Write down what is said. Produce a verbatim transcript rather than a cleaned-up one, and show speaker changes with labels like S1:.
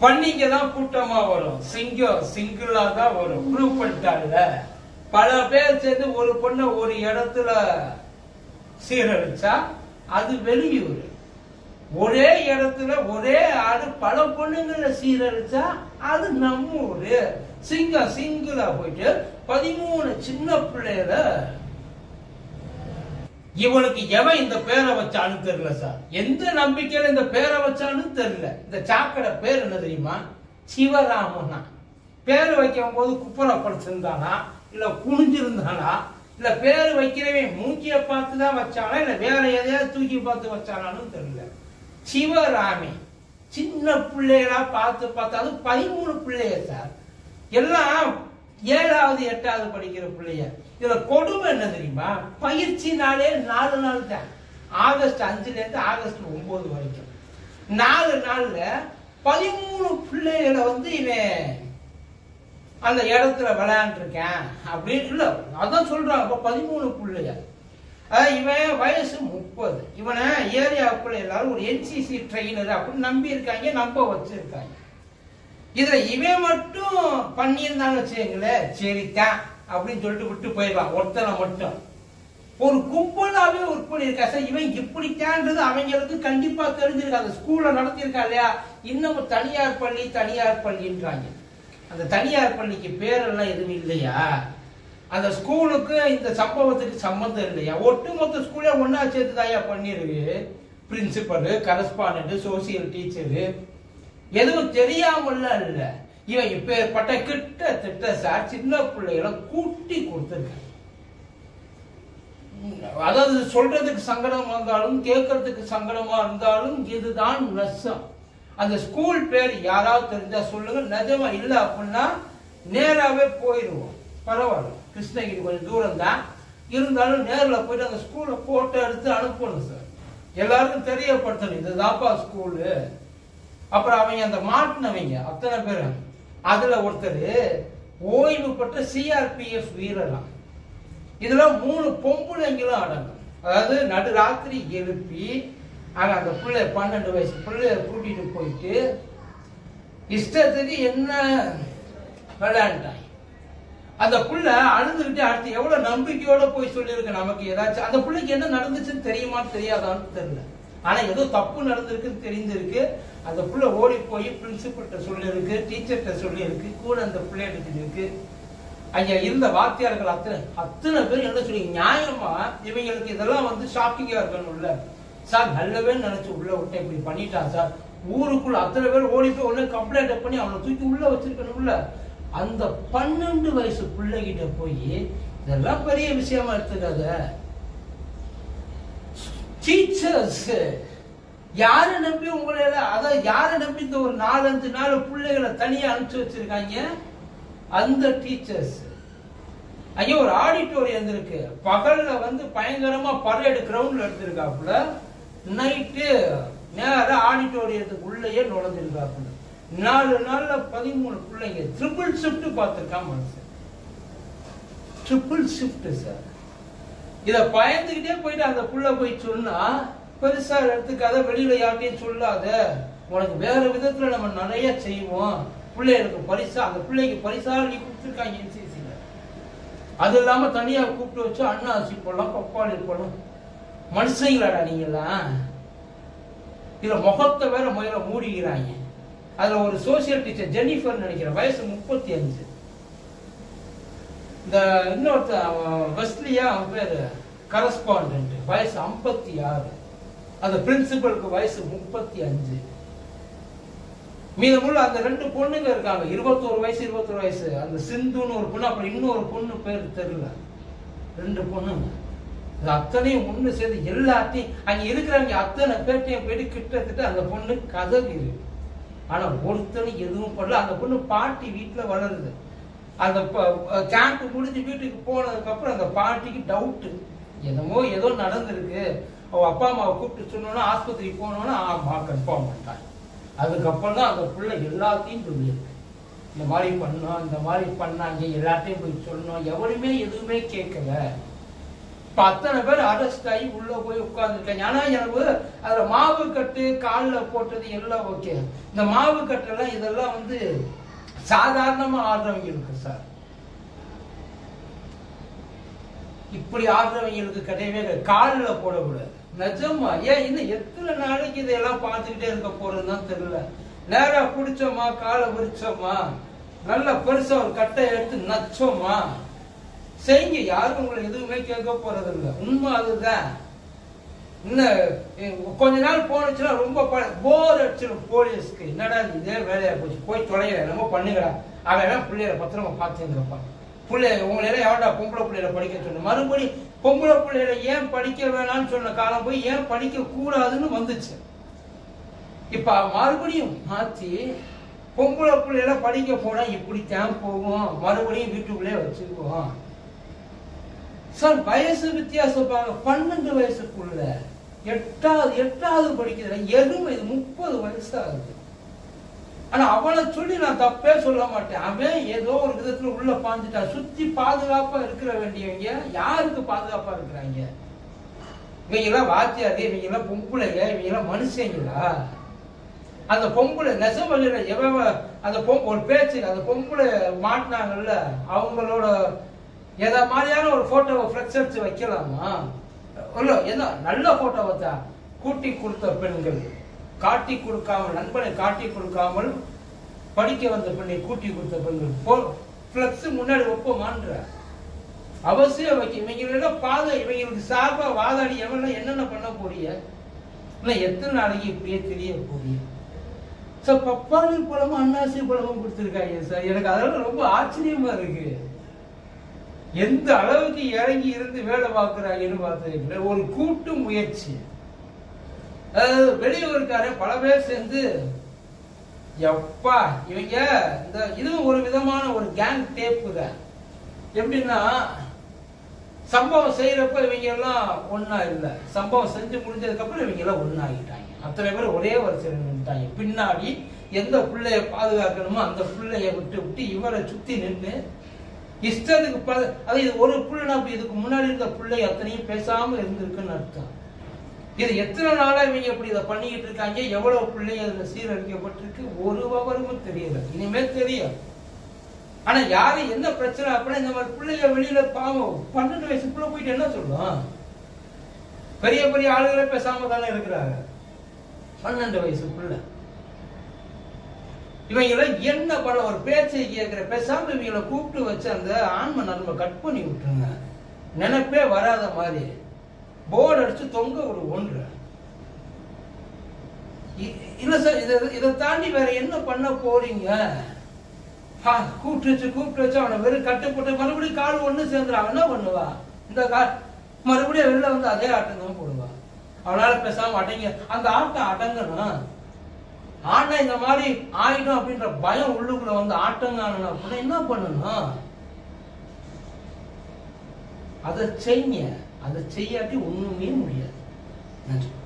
S1: பன்னிங்க தான் கூட்டமா வரும், சிங்கம் சிங்கிளா தான் வரும். ப்ரூவ் பண்ணிட்டாருல. பல பேர் சேர்ந்து ஒரு பொண்ணை ஒரு இடத்துல சீரழிச்சா அது வெளியூர். ஒரே இடத்துல ஒரே ஆடு பல பொண்ணுங்களை சீரழிச்சா அது நம்ம ஊரு. சிங்கம் சிங்கிளா போயிட்டு பதிமூணு சின்ன பிள்ளைகள இவனுக்கு எவன் இந்த பேரை வச்சான்னு தெரியல சார். எந்த நம்பிக்கையில இந்த பேரை வச்சான்னு தெரியல. இந்த சாக்கடை பேர் என்ன தெரியுமா? சிவராமனா. பேரு வைக்கும் போது குப்புறப்படுத்திருந்தானா, இல்ல குனிஞ்சிருந்தானா, இல்ல பேரு வைக்கிறவன் மூஞ்சிய பார்த்துதான் வச்சானா, இல்ல வேற எதையாவது தூக்கி பார்த்து வச்சானான்னு தெரியல. சிவராமி. சின்ன பிள்ளைகளா பார்த்து பார்த்து, அது பதிமூணு பிள்ளைய சார். எல்லாம் ஏழாவது எட்டாவது படிக்கிற பிள்ளைய. இதுல கொடுமை என்ன தெரியுமா? பயிற்சி நாளே நாலு நாள் தான். ஆகஸ்ட் அஞ்சுல இருந்து ஆகஸ்ட் ஒன்பது வரைக்கும் நாலு நாள்ல பதிமூணு பிள்ளைகளை வந்து இவன் அந்த இடத்துல விளையாண்டுருக்கேன் அப்படின்னு இல்ல, அதான் சொல்றான். இப்ப பதிமூணு பிள்ளைய. இவன் வயசு முப்பது. இவனை ஏரியாவுக்குள்ள எல்லாரும் ஒரு என்சிசி ட்ரெயினர் அப்படின்னு நம்பி இருக்காங்க, நம்ப வச்சிருக்காங்க. இதுல இவன் மட்டும் பண்ணியிருந்தாங்க வச்சுங்களேன், சரிதான் அப்படின்னு சொல்லிட்டு விட்டு போயிடலாம். ஒருத்தனை மட்டும் ஒரு கும்பலாவே ஒர்க் பண்ணியிருக்கா சார். இவன் இப்படித்தான்றது அவங்களுக்கு கண்டிப்பா தெரிஞ்சிருக்கா. அந்த ஸ்கூல்ல நடத்தியிருக்கா இல்லையா? இன்னும் தனியார் பள்ளி தனியார் பள்ளின்றாங்க. அந்த தனியார் பள்ளிக்கு பேரெல்லாம் எதுவும் இல்லையா? அந்த ஸ்கூலுக்கு இந்த சம்பவத்துக்கு சம்பந்தம் இல்லையா? ஒட்டுமொத்த ஸ்கூலே ஒன்னா சேர்த்து தாயா பண்ணிருக்கு. பிரின்சிபல், கரஸ்பாண்டன்ட், சோசியல் டீச்சரு எதுவும் தெரியாமல்ல இல்ல. இவன் இப்பேற்பட்ட கிட்ட திட்ட சார் சின்ன பிள்ளைகளை கூட்டி கொடுத்திருக்க. அதாவது சொல்றதுக்கு சங்கடமா இருந்தாலும் கேட்கறதுக்கு சங்கடமா இருந்தாலும் இதுதான் நஷ்டம். அந்த ஸ்கூல் பேர் யாராவது தெரிஞ்சா சொல்லுங்க. நிஜமா இல்ல அப்படின்னா நேராவே போயிடுவோம். பரவாயில்ல, கிருஷ்ணகிரி கொஞ்சம் தூரம் தான் இருந்தாலும் நேரில் போயிட்டு அந்த ஸ்கூலை போட்டோ எடுத்து அனுப்பணும் சார். எல்லாருக்கும் தெரியப்படுத்தணும் இதுதான்ப்பா ஸ்கூலு. அப்புறம் அவங்க அந்த மாட்டினவங்க அத்தனை பேர், அதுல ஒருத்தர் ஓய்வு பெற்ற சிஆர்பிஎஃப் வீரராம். இதுல மூணு பொம்புளைங்களும் அடங்கும். அதாவது நடுராத்திரி எழுப்பி ஆனா அந்த பிள்ளை பன்னெண்டு வயசு பிள்ளைய கூட்டிட்டு போயிட்டு இஷ்டத்துக்கு என்ன விளையாண்டாங்க. அந்த புள்ள அழுதுகிட்டு அடுத்து எவ்வளவு நம்பிக்கையோட போய் சொல்லியிருக்கு நமக்கு ஏதாச்சும். அந்த பிள்ளைக்கு என்ன நடந்துச்சுன்னு தெரியுமா தெரியாதான்னு தெரியல. ஆனா ஏதோ தப்பு நடந்திருக்குன்னு தெரிஞ்சிருக்கு. அந்த புள்ள ஓடி போய் பிரின்சிபல்கிட்ட சொல்லியிருக்கு, டீச்சர்கிட்ட சொல்லியிருக்கு, கூட அந்த பிள்ளைகிட்ட இருக்கு. ஐயா இருந்த வாத்தியார்கள் அத்தனை அத்தனை பேர் என்ன சொல்லி நியாயமா இவங்களுக்கு இதெல்லாம் வந்து ஷாக்கிங்கா இருக்கணும்ல சார். நல்லவே நினைச்சு உள்ள விட்டு இப்படி பண்ணிட்டான் சார். ஊருக்குள்ள அத்தனை பேர் ஓடி போய் உடனே கம்ப்ளைண்ட் பண்ணி அவனை தூக்கி உள்ள வச்சிருக்கணும்ல. அந்த பன்னெண்டு வயசு பிள்ளைகிட்ட போய் இதெல்லாம் பெரிய விஷயமா எடுத்துக்காத. டீச்சர்ஸ் யாரை நம்பி உங்களை அதாவது யாரை நம்பி இந்த ஒரு நாலஞ்சு நாலு பிள்ளைகளை தனியா அனுப்பிச்சு வச்சிருக்காங்க? அந்த டீச்சர்ஸ். ஐயோ ஒரு ஆடிட்டோரியம் இருக்கு, பகல்ல வந்து பயங்கரமா பரேடு கிரவுண்ட்ல எடுத்திருக்காப்புல, நைட்டு நேர ஆடிட்டோரியத்துக்கு உள்ளேயே நுழைஞ்சிருக்காப்புல. நாலு நாள்ல பதிமூணு பிள்ளைங்க. ட்ரிபிள் ஷிப்ட் பார்த்திருக்கான் மனுஷன். Triple shift sir. இத பயந்துகிட்டே போயிட்டு அந்த புள்ள போய் சொன்னா பெருசா எடுத்துக்காத, வெளியில யார்ட்டையும் சொல்லாத, உனக்கு வேற விதத்துல நம்ம நிறைய செய்வோம், பிள்ளைகளுக்கு பரிசா அந்த பிள்ளைக்கு பரிசா நீ கொடுத்துருக்காங்க என்சிசில. அது இல்லாம தனியா கூப்பிட்டு வச்சு அண்ணாசி போடலாம், பப்பாளி போடலாம். மனுஷங்களாடா நீங்கெல்லாம். இதுல முகத்தை வேற முயல மூடிக்கிறாங்க. அதுல ஒரு சோசியல் டீச்சர் ஜெனிஃபர் நினைக்கிறேன், வயசு முப்பத்தி அஞ்சு. இந்த இன்னொருத்த வெஸ்லியா அவன் பேரு கரஸ்பாண்டன்ட், வயசு ஐம்பத்தி ஆறு. அந்த பிரின்சிபலுக்கு வயசு முப்பத்தி அஞ்சு. மீதமுள்ள அந்த ரெண்டு பொண்ணுங்க இருக்காங்க, இருபத்தோரு வயசு இருபத்தொரு வயசு. அந்த சிந்துன்னு ஒரு பொண்ணு, அப்புறம் இன்னொரு பொண்ணு பேர் தெரியல. ரெண்டு பொண்ணுங்க. அத்தனையும் ஒண்ணு சேர்ந்து எல்லாத்தையும் அங்க இருக்கிறவங்க அத்தனை பேர்ட்டையும் போயிட்டு கிட்டத்தட்ட அந்த பொண்ணு கதவி இருக்கு. ஆனா ஒருத்தனும் எதுவும் பண்ணல. அந்த பொண்ணு பாட்டி வீட்டுல வளருது. அந்த கேம்ப் முடிஞ்சு வீட்டுக்கு போனதுக்கு அப்புறம் அந்த பாட்டிக்கு டவுட், என்னமோ ஏதோ நடந்திருக்கு. அவ அப்பா அம்மாவை கூப்பிட்டு சொன்னோன்னா ஆஸ்பத்திரிக்கு போனோன்னா ஆமா கன்ஃபார்ம் பண்ணிட்டாங்க. அதுக்கப்புறம் தான் அந்த பிள்ளை எல்லாத்தையும் சொல்லியிருக்கு. இந்த மாதிரி பண்ணோம், இந்த மாதிரி பண்ணாங்க, எல்லாத்தையும் போய் சொன்னோம், எவருமே எதுவுமே கேட்கல. இப்ப அத்தனை பேர் அரெஸ்ட் ஆகி உள்ள போய் உட்கார்ந்துருக்காங்க. ஆனா எனக்கு அதுல மாவு கட்டு காலில் போட்டது எல்லாம் ஓகே. இந்த மாவு கட்டெல்லாம் இதெல்லாம் வந்து சாதாரணமா ஆடுறவங்க இருக்கு சார். இப்படி ஆடுறவங்களுக்கு கிடையவே காலில் போடக்கூடாது. நிஜமா ஏன் இன்னும் எத்தனை நாளைக்கு இதெல்லாம் பார்த்துக்கிட்டே இருக்க போறதுதான் தெரியல. நேரா பிடிச்சோமா, காலை விரிச்சோமா, நல்ல பெருசா ஒரு கட்டை எடுத்து நச்சோமா செய்யுங்க. யாரும் உங்களை எதுவுமே கேட்க போறது இல்லை. உண்மை அதுதான். இன்னும் கொஞ்ச நாள் போனுச்சுன்னா ரொம்ப போர் அடிச்சிடும் போலீஸ்க்கு. என்னடா இதே வேலையா போச்சு, போய் தொலைகிற நம்ம பண்ணுகிறா. அவன் பிள்ளைகளை பத்திரமா பார்த்துருப்பான். பிள்ளைய உங்களையெல்லாம் எவடா பொம்பளை பிள்ளைகளை படிக்க சொன்ன, மறுபடி பொம்பளை பிள்ளைகளை ஏன் படிக்க வேணாம்னு சொன்ன காலம் போய் ஏன் படிக்க கூடாதுன்னு வந்துச்சு. இப்ப மறுபடியும் மாத்தி பொம்பளை பிள்ளைகளை படிக்க போனா இப்படித்தான் போகும், மறுபடியும் வீட்டுக்குள்ளே வச்சுக்குவோம் சார். வயசு வித்தியாசம் பன்னெண்டு வயசுக்குள்ள எட்டாவது எட்டாவது படிக்கிற எதுவும் இது முப்பது வயசு ஆகுது. ஆனா அவனை சொல்லி நான் தப்பே சொல்ல மாட்டேன். அவன் ஏதோ ஒரு விதத்துல உள்ள பாஞ்சுட்டான். சுத்தி பாதுகாப்பா இருக்கிற வேண்டியவங்க யாருக்கு பாதுகாப்பா இருக்கிறாங்க? இவங்க எல்லாம் வாத்தியாரு, இவங்க எல்லாம் பொம்பளைங்க, இவங்க எல்லாம் மனுஷங்களா? அந்த பொம்பளை நெசமல்ல எவ அந்த பொம்பு ஒரு பேச்சு அந்த பொம்பளை மாட்டினாங்கல்ல, அவங்களோட எதா மாதிரியான ஒரு போட்டோவை ஃபிளெக்ஸ் அடிச்சு வைக்கலாமா? இல்ல என்ன நல்ல போட்டோவை தான் கூட்டி கொடுத்த பெண்கள், காட்டி கொடுக்காமல் நண்பனை காட்டி கொடுக்காமல் படிக்க வந்த பெண்ணை கூட்டி கொடுத்த பெண்கள் பிளக்ஸ் முன்னாடி வைப்போமான்ற அவசியம் வைக்க. இவங்களோட பாத இவங்களுக்கு சார்பா வாதாடி எவன என்னென்ன பண்ண போறிய? இன்னும் எத்தனை நாளைக்கு இப்படியே தெரிய போறிய? சார் பப்பாளி பழமும் அன்னாசி பழமும் கொடுத்துருக்காங்க சார். எனக்கு அதெல்லாம் ரொம்ப ஆச்சரியமா இருக்கு. எந்த அளவுக்கு இறங்கி இருந்து வேலை பார்க்கிறாங்கன்னு பார்த்தது ஒரு கூட்டு முயற்சி. அதாவது வெளியூருக்கார பல பேர் சேர்ந்து எப்பா இவங்க இந்த இது ஒரு விதமான ஒரு கேங் டேப்பு தான். எப்படின்னா சம்பவம் செய்யறப்ப இவங்க எல்லாம் ஒன்னா இல்ல, சம்பவம் செஞ்சு முடிஞ்சதுக்கு அப்புறம் இவங்க எல்லாம் ஒன்னாகிட்டாங்க. அத்தனை பேர் ஒரே வரிசையில் நின்றுட்டாங்க. பின்னாடி எந்த பிள்ளைய பாதுகாக்கணுமோ அந்த பிள்ளைய விட்டு விட்டு இவரை சுத்தி நின்று இஷ்டத்துக்கு அது ஒரு புள்ள இதுக்கு முன்னாடி இருந்த பிள்ளை அத்தனையும் பேசாம இருந்திருக்குன்னு அர்த்தம். இது எத்தனை நாளா இவங்க இப்படி இதை பண்ணிக்கிட்டு இருக்காங்க, எவ்வளவு பிள்ளைங்க அதுல சீரழிக்கப்பட்டிருக்கு ஒரு விவரமும் தெரியல, இனிமேல் தெரியும். ஆனா யாரு என்ன பிரச்சனை அப்படின்னா இந்த மாதிரி பிள்ளைங்க வெளியில பாவம் பன்னெண்டு வயசுக்குள்ள போயிட்டு என்ன சொல்லும்? பெரிய பெரிய ஆளுகளே பேசாம தானே இருக்கிறாங்க. பன்னெண்டு வயசுக்குள்ள இவங்களை என்ன பண்ண ஒரு பேச்சை கேட்கிற பேசாம இவங்களை கூப்பிட்டு வச்சு அந்த ஆன்ம நன்மை கட் பண்ணி விட்டுருங்க. நினைப்பே வராத மாதிரி போர்டு அடிச்சு தொங்க ஒரு ஒன்று இல்ல சார். இதை இதை தாண்டி வேற என்ன பண்ண போறீங்க? கூப்பிட்டு வச்சு கூப்பிட்டு வச்சு அவனை வெறும் கட்டுப்பட்டு மறுபடியும் கால் ஒண்ணு சேர்ந்துடும். அவன் என்ன பண்ணுவா? இந்த கால் மறுபடியும் வெளில வந்து அதே ஆட்டம் தான் போடுவா. அவனால பேசாம அடங்க அந்த ஆட்டம் அடங்கணும். ஆனா இந்த மாதிரி ஆயிடும் அப்படின்ற பயம் உள்ளுக்குள்ள வந்து ஆட்டங்க அப்படின்னா என்ன பண்ணணும்? அதை செய்ய அதை செய்யாட்டி ஒண்ணுமே முடியாது. நன்றி.